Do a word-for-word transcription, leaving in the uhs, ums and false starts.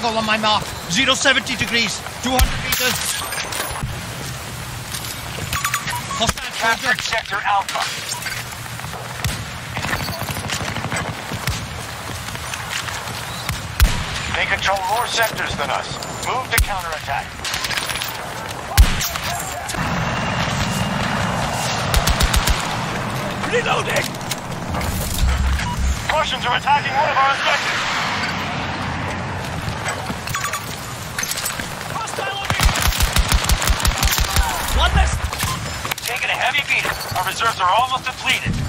cargo on my mark. zero seventy degrees, two hundred meters. Hostile Captured sector Alpha. They control more sectors than us. Move to counterattack. Reloading! Russians are attacking one of our objectives. Hostile over here! One less! Taking a heavy beating. Our reserves are almost depleted.